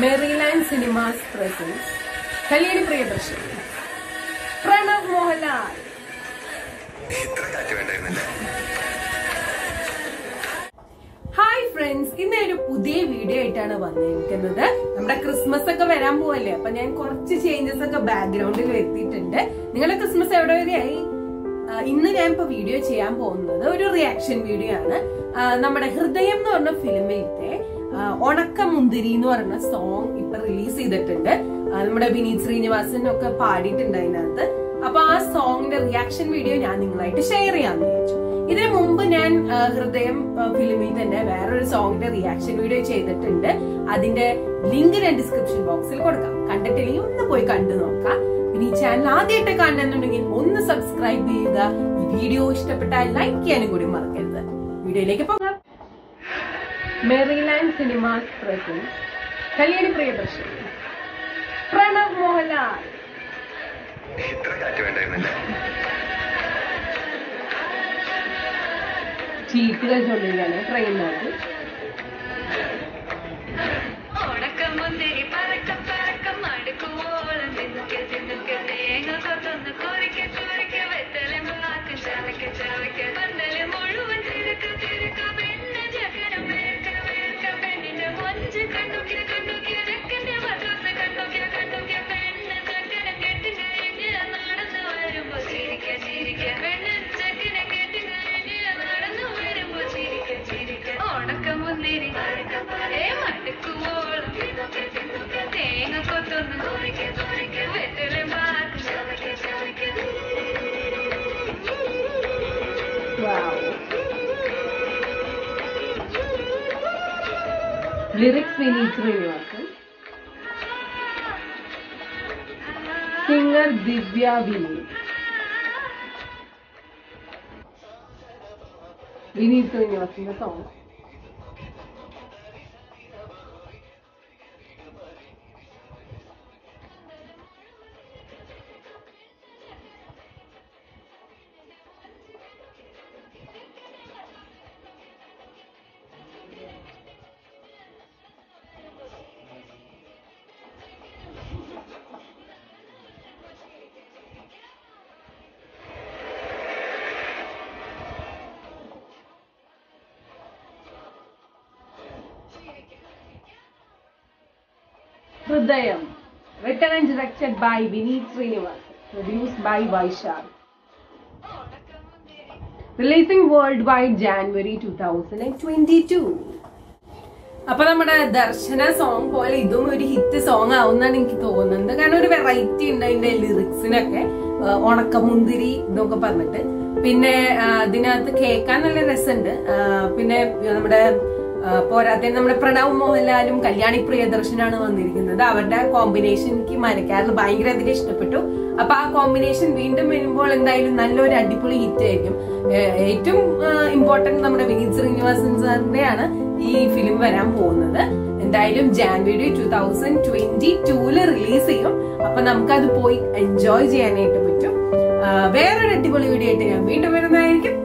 Maryland Cinemas presents kalyani Priyadarshan pranav mohanlal. Hi friends, ഇന്ന് ഒരു പുതിയ വീഡിയോ ആയിട്ടാണ് വന്നിരിക്കുന്നത്. നമ്മുടെ ക്രിസ്മസ് ഒക്കെ വരാൻ പോവല്ലേ, അപ്പൊ ഞാൻ കുറച്ച് ചേഞ്ചസ് ഒക്കെ ബാക്ക്ഗ്രൗണ്ടിൽ വരുത്തിയിട്ടുണ്ട്. നിങ്ങളുടെ ക്രിസ്മസ് എവിടെ വരെയായി? ഇന്ന് ഞാൻ ഇപ്പൊ വീഡിയോ ചെയ്യാൻ പോകുന്നത് ഒരു റിയാക്ഷൻ വീഡിയോ ആണ്. നമ്മുടെ ഹൃദയം എന്ന് പറഞ്ഞ ഫിലിമിലത്തെ ഒണക്ക മുന്തിരി എന്ന് പറയുന്ന സോങ് ഇപ്പൊ റിലീസ് ചെയ്തിട്ടുണ്ട്. നമ്മുടെ വിനീത് ശ്രീനിവാസനൊക്കെ പാടിയിട്ടുണ്ട് അതിനകത്ത്. അപ്പൊ ആ സോങ്ങിന്റെ റിയാക്ഷൻ വീഡിയോ ഞാൻ നിങ്ങളായിട്ട് ഷെയർ ചെയ്യാന്ന് വിചാരിച്ചു. ഇതിനു മുമ്പ് ഞാൻ ഹൃദയം ഫിലിമിൽ തന്നെ വേറൊരു സോങ്ങിന്റെ റിയാക്ഷൻ വീഡിയോ ചെയ്തിട്ടുണ്ട്. അതിന്റെ ലിങ്ക് ഞാൻ ഡിസ്ക്രിപ്ഷൻ ബോക്സിൽ കൊടുക്കാം. കണ്ടിട്ടില്ലെങ്കിൽ ഒന്ന് പോയി കണ്ടു നോക്കാം. പിന്നെ ഈ ചാനൽ ആദ്യമായിട്ട് കാണുന്നുണ്ടെങ്കിൽ ഒന്ന് സബ്സ്ക്രൈബ് ചെയ്യുക. ഈ വീഡിയോ ഇഷ്ടപ്പെട്ടാൽ ലൈക്ക് ചെയ്യാനും കൂടി മറക്കരുത്. വീഡിയോയിലേക്ക് പോകാം. Maryland Cinemas presents kalyani Priyadarshan pranav mohanlal. ചീട്ടുകൾ ചൊല്ലുകയാണ് ട്രെയിനിനകത്ത്. Onakka Munthiri parakka parakka madukkuvolam ninnukke ninnukke thenga kothonnu korikka korikka vettale maakku chavakka chavakka pandale muluvan thirukka thirukka penna jagaram verka verka penninte monju kandukke kandukke rekkante vadrasa kandukke kandukke penna jagaram kettu kayinju nadannu varumbo chirikka chirikka penna jagaram kettu kayinju nadannu varumbo chirikka chirikka Onakka Munthiri parakka parakka madukkuvolam ninnukke ninnukke thenga kothonnu korikka korikka vettale maakku chavakka chavakka. Wow. Lyrics vineeth Hridayam. Singer divya vineeth. Vineeth Hridayam song. Hridayam, written and directed by vineeth Hridayam, produced by Vaishak. Releasing worldwide January 2022. അപ്പൊ നമ്മുടെ ദർശന song പോലെ ഇതും ഒരു hit song ആവുന്നാണ് എനിക്ക് തോന്നുന്നത്. കാരണം ഒരു variety ഉണ്ട് അതിന്റെ ലിറിക്സിനൊക്കെ. ഉണക്ക മുന്തിരി എന്നൊക്കെ പറഞ്ഞിട്ട് പിന്നെ അതിനകത്ത് കേൾക്കാൻ നല്ല രസമുണ്ട്. പിന്നെ നമ്മുടെ പോരാതെ നമ്മുടെ പ്രണവ് മോഹൻലാലും കല്യാണി പ്രിയദർശനാണ് വന്നിരിക്കുന്നത്. അവരുടെ കോമ്പിനേഷൻ എനിക്ക് മരക്കാരിൽ ഭയങ്കര അധികം ഇഷ്ടപ്പെട്ടു. അപ്പൊ ആ കോമ്പിനേഷൻ വീണ്ടും വരുമ്പോൾ എന്തായാലും നല്ലൊരു അടിപൊളി ഹിറ്റ് ആയിരിക്കും. ഏറ്റവും ഇമ്പോർട്ടന്റ് നമ്മുടെ വിനീത് ശ്രീനിവാസൻ സാറിന്റെയാണ് ഈ ഫിലിം വരാൻ പോകുന്നത്. എന്തായാലും ജാനുവരി 2022 റിലീസ് ചെയ്യും. അപ്പൊ നമുക്കത് പോയി എൻജോയ് ചെയ്യാനായിട്ട് പറ്റും. വേറൊരു അടിപൊളി വീഡിയോ ആയിട്ട് ഞാൻ വീണ്ടും വരുന്നതായിരിക്കും.